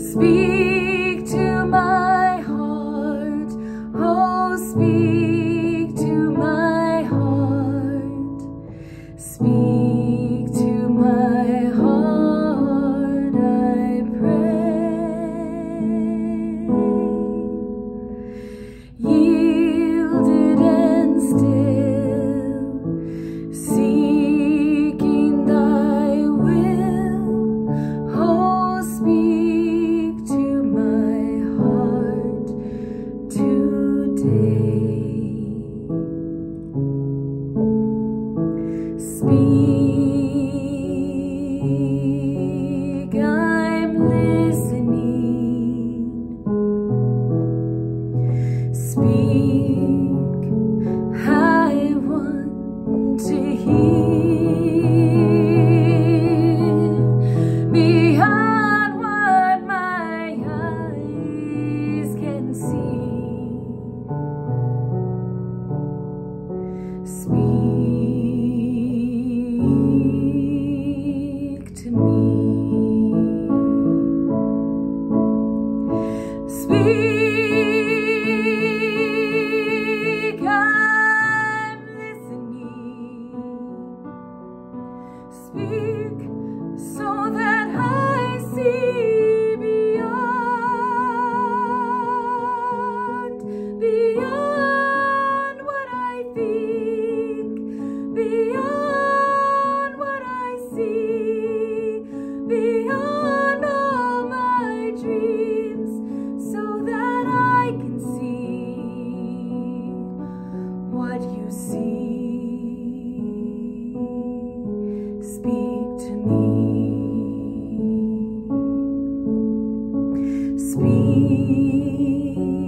Speak to my heart, oh, speak to my heart. Speak to my heart, I pray. Yielded and still, seeking thy will, oh, speak to my heart today. Speak, I'm listening. Speak, I want to hear beyond what my eyes can see. Speak to me. Speak, I'm listening. Speak so that I see beyond what I think, beyond what I see, beyond all my dreams, so that I can see what you see. Speak to me. Speak.